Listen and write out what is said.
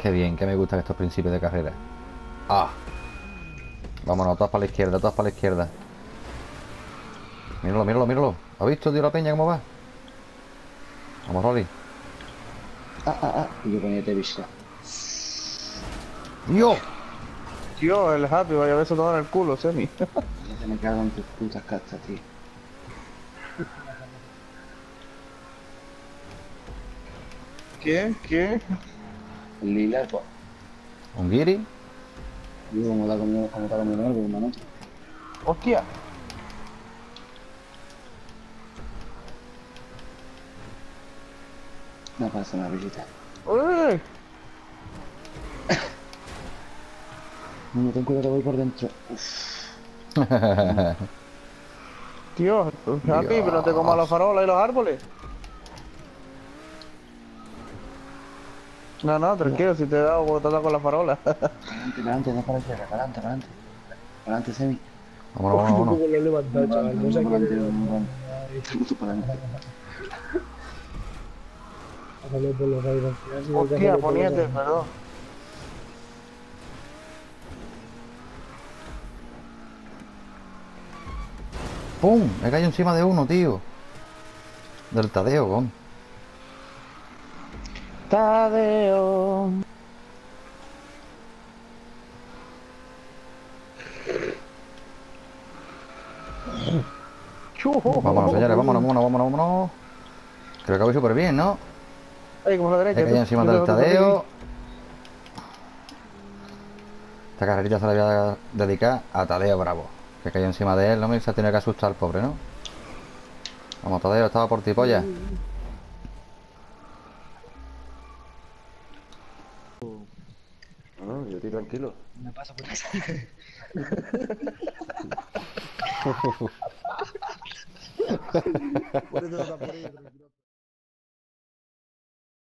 Qué bien, que me gustan estos principios de carrera. ¡Ah! Vámonos, todas para la izquierda, todas para la izquierda. Míralo, míralo, míralo. ¿Has visto, tío, la peña cómo va? Vamos, Rolly. Y yo ponía te visca. ¡Dios! Tío, el Happy, vaya a ver eso todo en el culo, Semi. Ya se me cagan tus putas castas, tío. ¿Quién? ¿Quién? El lila, pues. ¿Un guiri? Digo, como está comiendo algo, hermano. Hostia. No pasa una visita. Uy. No, ten cuidado que voy por dentro. Tío, Happy, pero no te comas las farolas y los árboles. No, no, tranquilo, si te he dado botada con la farola. Adelante, no para izquierda, para adelante, para adelante. Para adelante, Semi. Vámonos, vámonos, vámonos. Lo he levantado, chaval. No sé Para qué. adelante, mucho para adelante. Hágalo por los aires. Al final, si no hay que Hostia, hacerlo por los poniente, aires. perdón. ¡Pum! Me cayó encima de uno, tío. Del Tadeo, con. Tadeo. Chujo. Vámonos, señores, vámonos, vámonos, vámonos, vámonos. Creo que voy súper bien, ¿no? Ahí, como a la derecha. He caído tú. encima Yo del tengo que Tadeo. Esta carrerita se la voy a dedicar a Tadeo Bravo. Que cayó encima de él, no me se ha tenido que asustar el pobre, ¿no? Vamos, Tadeo, estaba por ti, polla. No, yo estoy tranquilo. Me pasa por Por eso no está por ahí, tranquilo.